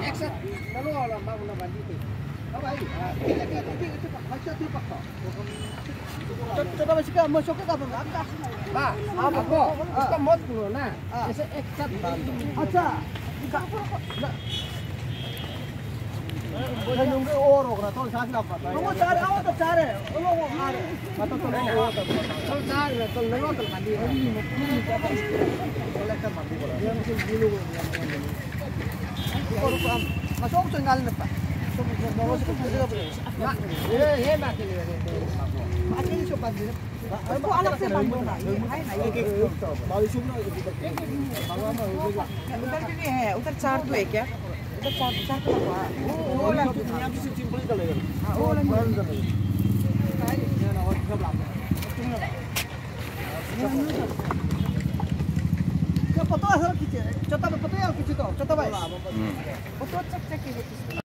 एक साथ lalu orang bangun bandit. Apa ini? Itu macam tu pak. Coba masuk masuk ke apa? Pak, apa? Kita mod dulu nah. Bisa एक साथ. अच्छा. Bukan nunggu orang orang tu sahaja apa? Nunggu cari awak tu cari. Orang orang. Mata tu nunggu. Tu cari, tu nunggu tu mandi. Kolektor mandi bola. Dia mesti dulu. Rupa masuk tu ngalin apa? Masuk tu juga boleh. Ye mati ni. Mati ni siapa ni? Aku anak saya bangun lah. Hai hai. Bawa semua itu. Bawa apa? Utar ni है. उधर चार तो है क्या? उधर चार तो है. वो लग यहाँ भी सिंपल ही चलेगा. वो लग. ये ना वो सब लाभ. क्या पता है सर किसे? चता पता है किसे तो? चता भाई. वो तो चेक चेक